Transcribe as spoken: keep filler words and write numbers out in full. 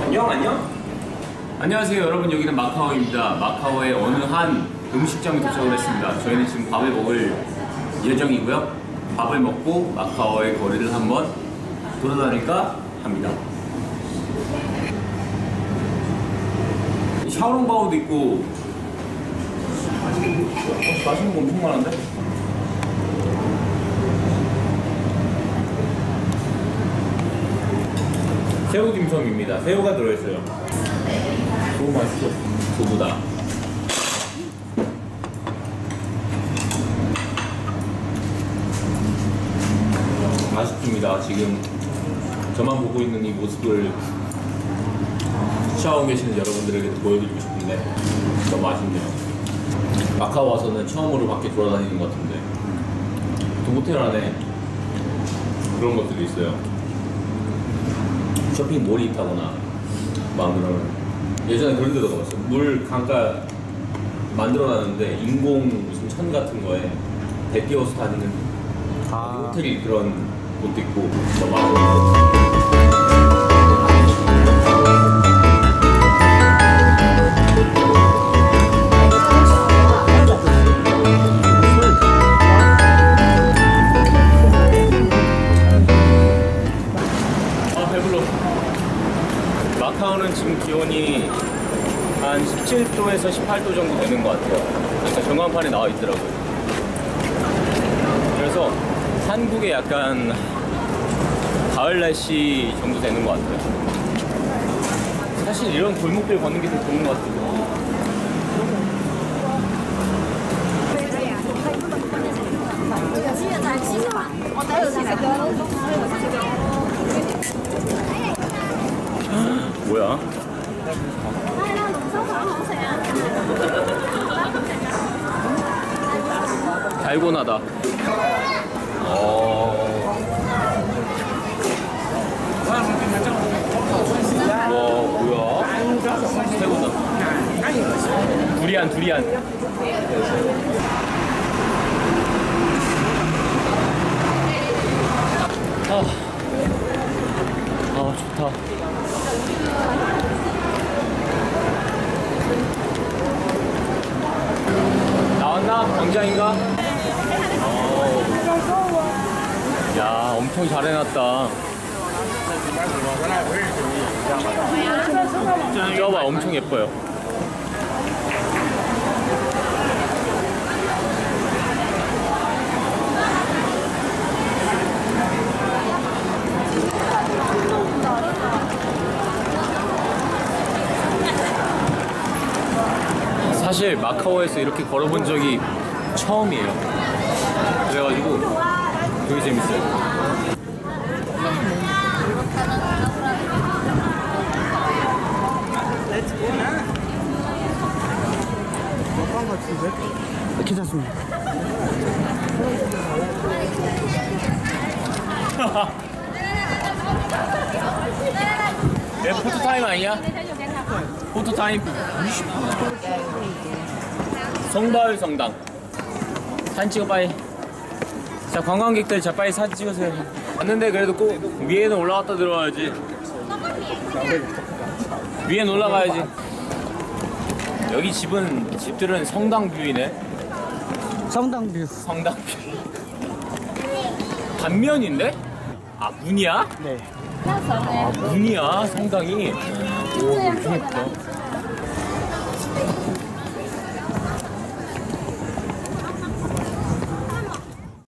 안녕 안녕. 안녕하세요 여러분, 여기는 마카오입니다. 마카오의 어느 한 음식점에 도착을 했습니다. 저희는 지금 밥을 먹을 예정이고요. 밥을 먹고 마카오의 거리를 한번 돌아다닐까 합니다. 샤오롱바오도 있고 어, 맛있는 거 엄청 많은데? 새우 딤섬입니다. 새우가 들어있어요. 너무 맛있어. 두부다. 아쉽습니다. 지금 저만 보고 있는 이 모습을 시청하고 계시는 여러분들에게 보여드리고 싶은데 너무 아쉽네요. 마카오 와서는 처음으로 밖에 돌아다니는 것 같은데 또 호텔 안에 그런 것들이 있어요. 쇼핑몰이 있다거나 막 그런, 예전에 그런 데도 가봤어요. 물 강가 만들어놨는데 인공 무슨 천 같은 거에 배 띄워서 다니는 아. 호텔이 그런 곳도 있고 너무 아쉬워요. 마카오는 지금 기온이 한 십칠 도에서 십팔 도 정도 되는 것 같아요. 그러니까 전광판에 나와 있더라고요. 그래서 한국의 약간 가을 날씨 정도 되는 것 같아요. 사실 이런 골목길 걷는 게 되게 좋은 것 같아요. 뭐야? 달고나다. 어. 와, 뭐야? 새우다. 두리안, 두리안. 아, 아 좋다. 나왔나? 광장인가? 오. 야, 엄청 잘 해놨다. 껴봐, 엄청 예뻐요. 사실 마카오에서 이렇게 걸어본 적이 처음이에요. 그래가지고 되게 재밌어요. 괜찮습니다. 내 포토타임 아니야? 포토타임. 성바울 성당 사진 찍어 빨리. 자, 관광객들 자 빨리 사진 찍으세요. 왔는데 그래도 꼭 위에는 올라갔다 들어와야지. 위에는 올라가야지. 여기 집은 집들은 성당 뷰이네. 성당 뷰. 성당 뷰. 반면인데? 아, 문이야? 네. 아, 문이야 성당이. 오, 엄청 예쁘다.